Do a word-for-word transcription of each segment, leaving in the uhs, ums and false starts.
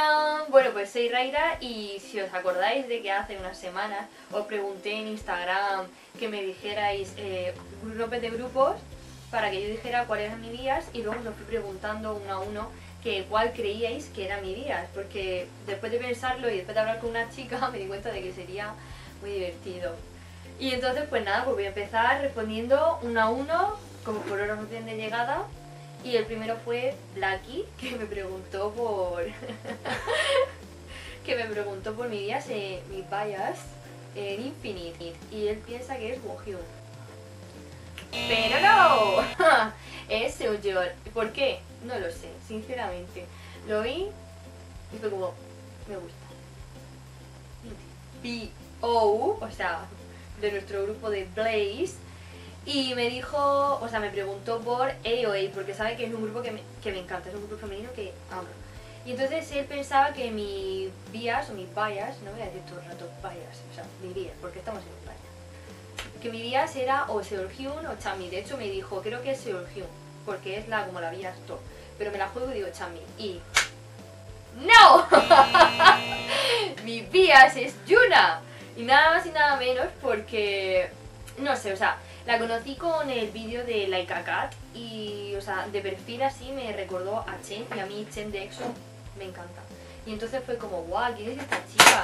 Hola, bueno pues soy Raira y si os acordáis de que hace unas semanas os pregunté en Instagram que me dijerais eh, nombres de grupos para que yo dijera cuáles eran mis días y luego os fui preguntando uno a uno que cuál creíais que eran mis días, porque después de pensarlo y después de hablar con una chica me di cuenta de que sería muy divertido. Y entonces pues nada, pues voy a empezar respondiendo uno a uno como por orden de llegada. Y el primero fue Blacky, que me preguntó por que me preguntó por mi días, eh, mis bias en Infinite. Y él piensa que es Wohyun. Pero no, es Seungyeon. ¿Por qué? No lo sé, sinceramente. Lo vi y fue como, me gusta. B O, o sea, de nuestro grupo de Blaze. Y me dijo, o sea, me preguntó por A O A, porque sabe que es un grupo que me, que me encanta, es un grupo femenino que amo. Y entonces él pensaba que mi bias, o mis bias, no voy a decir todo el rato bias, o sea, mi bias, porque estamos en España. Que mi bias era o Seolhyun o Chanmi. De hecho me dijo, creo que es Seolhyun, porque es la como la bias top. Pero me la juego y digo Chanmi. Y... ¡no! Mi bias es Yuna. Y nada más y nada menos porque... no sé, o sea... la conocí con el vídeo de Like a Cat y, o sea, de perfil así me recordó a Chen y a mí Chen de EXO me encanta. Y entonces fue como, guau, ¿quién es esta chica?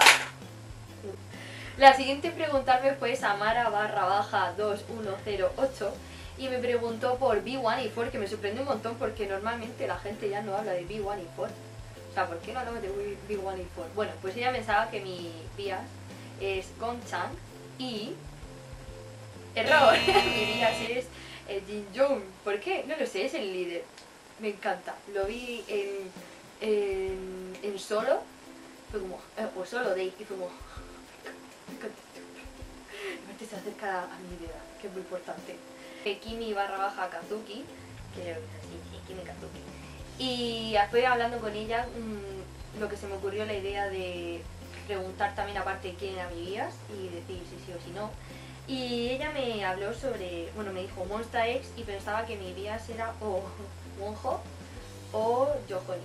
La siguiente en preguntarme fue Samara barra baja dos uno cero ocho y me preguntó por B uno y cuatro, que me sorprendió un montón porque normalmente la gente ya no habla de B uno y cuatro. O sea, ¿por qué no hablamos de B uno y cuatro? Bueno, pues ella pensaba que mi bias es Gongchan y... error, mi bias es eh, Jin Young. ¿Por qué? No lo sé, es el líder. Me encanta. Lo vi en, en, en solo, fue como, eh, o solo de y fue como, me encanta. Aparte se acerca a mi idea, que es muy importante. Eh, Kimi barra baja Kazuki, que es así, sí, Kimi Kazuki. Y después hablando con ella, mmm, lo que se me ocurrió la idea de preguntar también aparte quién era mi bias y decir si sí o si no. Y ella me habló sobre, bueno, me dijo Monsta X y pensaba que mi bias era o Wonho o Yohoni.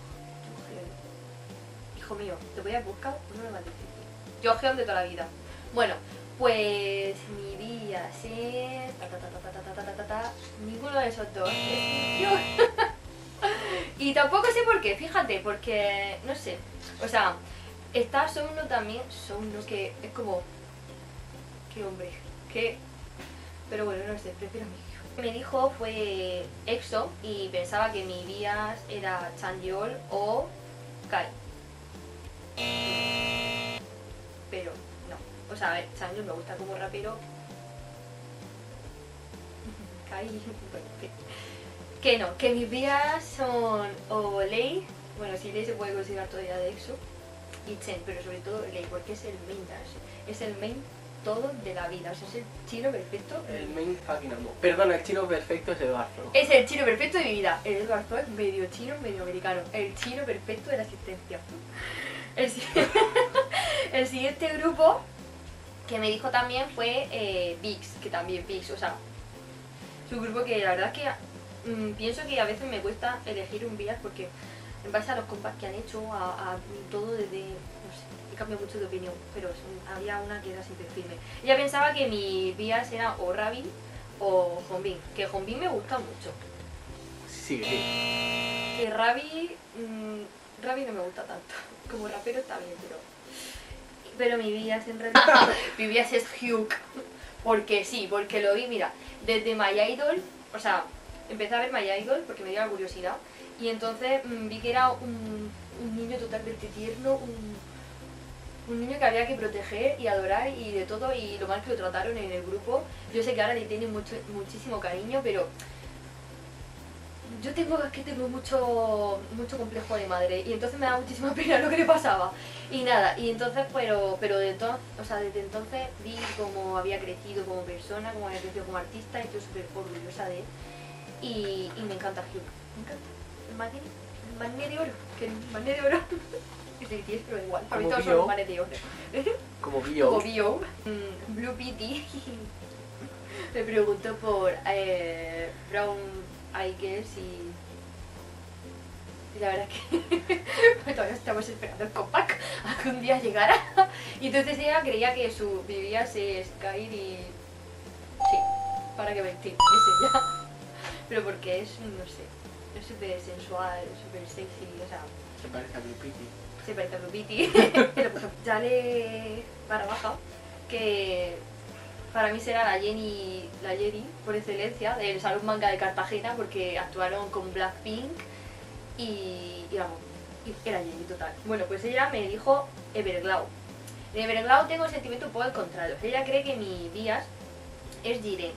Hijo mío, te voy a buscar uno más difícil. Yoheon de toda la vida. Bueno, pues mi bias es... Ta, ta, ta, ta, ta, ta, ta, ta, ta. Ninguno de esos dos es yo. Y tampoco sé por qué, fíjate, porque, no sé, o sea, está Souno también, Souno que es como... qué hombre, qué... pero bueno, no sé, prefiero a mi hijo. Lo que me dijo fue EXO y pensaba que mi bias era Chanyeol o Kai. Pero no, o sea, a ver, Chanyeol me gusta como rapero. Kai, bueno, que, que no, que mis bias son o Lei, bueno, si Lei se puede considerar todavía de EXO, y Chen, pero sobre todo Lei, porque es el main dance, es el main todo de la vida, o sea, es el chino perfecto. El main fucking amo. Perdona, el chino perfecto es Eduardo. Es el chino perfecto de mi vida. El Eduardo es medio chino, medio americano. El chino perfecto de la existencia. El, el siguiente grupo que me dijo también fue eh, Vix, que también Vix, o sea, es un grupo que la verdad es que mmm, pienso que a veces me cuesta elegir un bias porque en base a los compas que han hecho, a, a todo desde, no sé, he cambiado mucho de opinión, pero son, había una que era siempre firme. Ella pensaba que mi bias era o Rabin o Honbin, que Honbin me gusta mucho. Sí, sí. Que Rabi, mmm, Rabi no me gusta tanto, como rapero está bien, pero... pero mi bias en realidad, mi bias es Hyuk, porque sí, porque lo vi, mira, desde My Idol, o sea, empecé a ver My Idol porque me dio la curiosidad, y entonces mmm, vi que era un, un niño totalmente tierno, un, un niño que había que proteger y adorar y de todo, y lo mal que lo trataron en el grupo. Yo sé que ahora le tienen mucho, muchísimo cariño, pero yo tengo es que tengo mucho, mucho complejo de madre, y entonces me da muchísima pena lo que le pasaba. Y nada, y entonces, pero, pero de todo, o sea, desde entonces vi cómo había crecido como persona, cómo había crecido como artista, y estoy súper orgullosa de él. Y, y me encanta Hyuk, me encanta. El mané, el mané de oro, que el mané de oro. Es de B T S, pero igual, para mí todos son manes de oro. Como B O. Como B O. Mm, Blue P T me preguntó por eh, Brown Eye Girls y Y la verdad es que todavía estamos esperando el compact a que un día llegara. Y entonces ella creía que su vivía se Sky y... Sí, para que mentir, es ella. Pero porque es, no sé, es súper sensual, súper sexy, o sea... Se parece a Blue Pity. Se parece a Blue Pity. Ya le para baja que para mí será la Jenny, la Jenny por excelencia del Salón Manga de Cartagena, porque actuaron con Blackpink y, y vamos, y era Jenny total. Bueno, pues ella me dijo Everglow. En Everglow tengo el sentimiento un poco al contrario. Ella cree que mi bias es Jiren.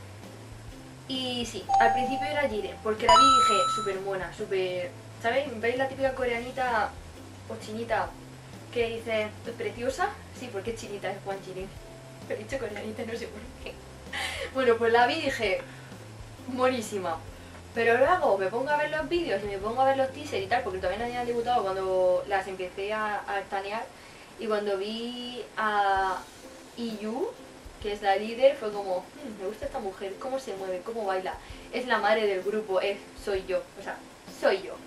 Y sí, al principio era Jiren, porque la vi y dije súper buena, súper... ¿Sabéis? ¿Veis la típica coreanita o chinita que dice es preciosa? Sí, porque es chinita, es Juan Jiren. Pero he dicho coreanita, no sé por qué. Bueno, pues la vi y dije, buenísima. Pero luego me pongo a ver los vídeos y me pongo a ver los teasers y tal, porque todavía no habían debutado cuando las empecé a, a estanear. Y cuando vi a I U, que es la líder, fue como, mmm, me gusta esta mujer, cómo se mueve, cómo baila. Es la madre del grupo, es, soy yo, o sea, soy yo.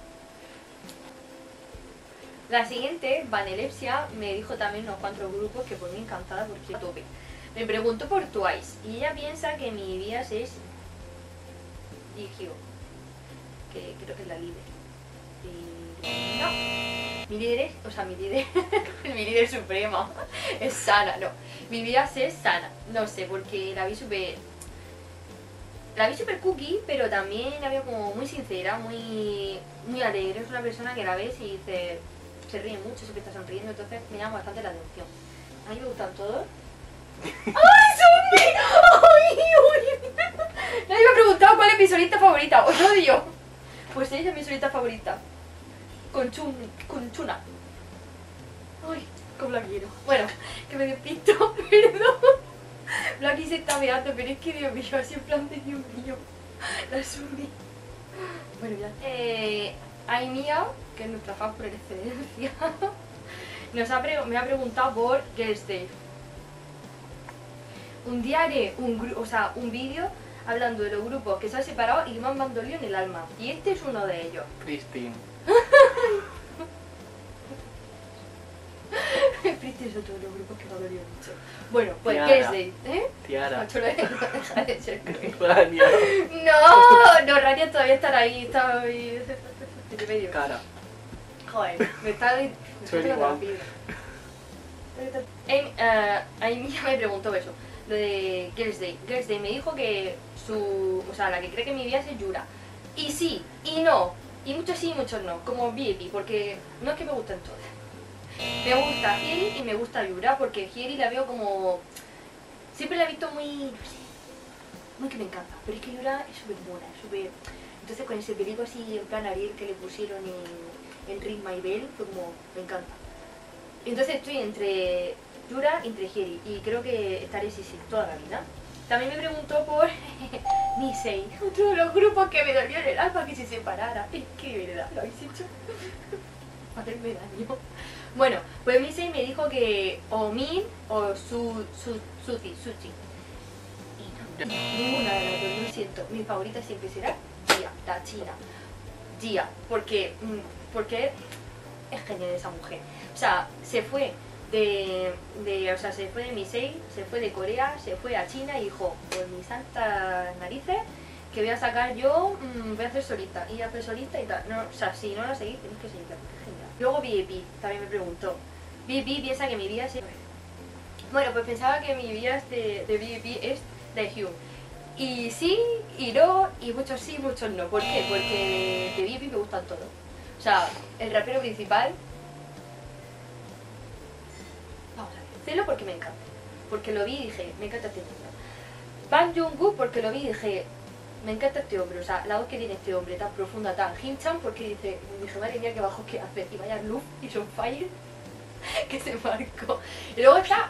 La siguiente, Vanelepsia, me dijo también unos cuantos grupos que por mí encantada porque tope. Me preguntó por Twice y ella piensa que mi bias es Jihyo, que creo que es la líder. Y no, mi líder es, o sea, mi líder, mi líder suprema es Sana, no. Mi bias es Sana, no sé, porque la vi súper... La vi súper cookie, pero también la veo como muy sincera, muy, muy alegre. Es una persona que la ves y dice... se ríe mucho, siempre está sonriendo, entonces me llama bastante la atención. A mí me gustan todos. ¡Ay, Sunmi! ¡Ay, uy! Nadie me ha preguntado cuál es mi solista favorita, os odio. Pues ella es mi solista favorita. Con Chun, con Chuna. Ay, cómo la quiero. Bueno, que me despisto, perdón. Blacky se está mirando, pero es que Dios mío, así en plan de Dios mío. La Sunmi. Bueno, ya. Eh... Aimia, que es nuestra fan por excelencia, nos ha pre me ha preguntado por Girls' Day. Un día haré un, o sea, un vídeo hablando de los grupos que se han separado y que me han mandado lío en el alma. Y este es uno de ellos. Christine. Christine son todos los grupos que me han dolido mucho. Bueno, pues Tiara. Girls' Day, ¿eh? Tiara. Macho, no deja de ser cruel. Rania. No, no, Rania todavía estará ahí, está ahí. De medio. Cara. Joder, me está me está pegando la piedra. Amy me preguntó eso, lo de Girls' Day. Girls' Day me dijo que su... o sea, la que cree que mi bias es Yura. Y sí, y no. Y muchos sí y muchos no, como V I P, porque no es que me gusten todas. Me gusta Hyeri y me gusta Yura, porque Hyeri la veo como... siempre la he visto muy... no sé, muy que me encanta. Pero es que Yura es súper buena, es súper... Entonces con ese pelito así en plan Ariel que le pusieron en, en Ring My Bell, fue como, me encanta. Entonces estoy entre Yura y entre Hyeri y creo que estaré sí, sí, toda la vida. También me preguntó por Nisei, otro de los grupos que me dolió en el alma que se separara. Es que de verdad lo habéis hecho hacerme daño. Bueno, pues Nisei me dijo que o Min o su, su, Suzy, Suchi. Y no, ninguna de las dos, lo siento. Mi favorita siempre será Gia, la china. Gia, porque, porque es genial esa mujer. O sea, se fue de, de, o sea, se fue de Misei, se fue de Corea, se fue a China y dijo, por mis santas narices, que voy a sacar yo, mmm, voy a hacer solista, y a hacer solista y tal. No, o sea, si no la seguís, tenéis que seguirla, porque es genial. Luego V I P, también me preguntó. V I P piensa que mi vida es... Bueno, pues pensaba que mi vida de, de V I P es Daehyun. Y sí, y no, y muchos sí, muchos no. ¿Por qué? Porque de V I P me gustan todos. O sea, el rapero principal... Vamos a ver, celo porque me encanta. Porque lo vi y dije, me encanta este hombre. Bang Joon-gu porque lo vi y dije, me encanta este hombre. O sea, la voz que tiene este hombre tan profunda, tan Him-chan, porque dice, dije, madre mía, qué bajo que hace. Y vaya luz y son fire que se marcó. Y luego está...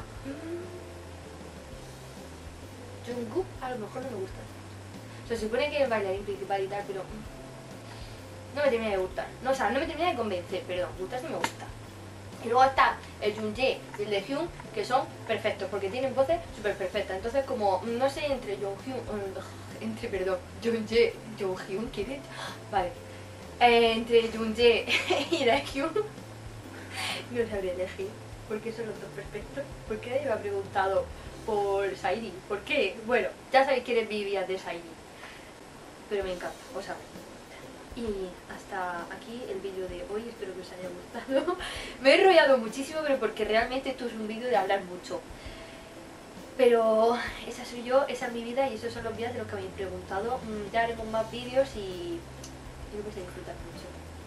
Jungkook a lo mejor no me gusta. O sea, se supone que es el bailarín principal y tal, pero no me termina de gustar. No, o sea, no me termina de convencer, perdón, gustar sí me gusta. Y luego está el Jungjae y el Daehyun, que son perfectos, porque tienen voces súper perfectas. Entonces, como, no sé, entre Junghyun, entre, perdón, Jungjae, Junghyun, ¿qué es? Vale. Eh, entre Junje y Daekyun no sabría elegir, porque son los dos perfectos. ¿Por qué nadie me ha preguntado por Sairi? ¿Por qué? Bueno, ya sabéis quién es mi vida de Sairi, pero me encanta, o sea. Y hasta aquí el vídeo de hoy, espero que os haya gustado. Me he enrollado muchísimo, pero porque realmente esto es un vídeo de hablar mucho. Pero esa soy yo, esa es mi vida y esos son los vídeos de los que me habéis preguntado. Ya haremos más vídeos y yo que sé, disfrutar mucho.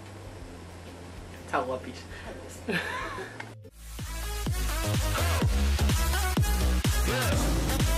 Chao, guapis. Adiós.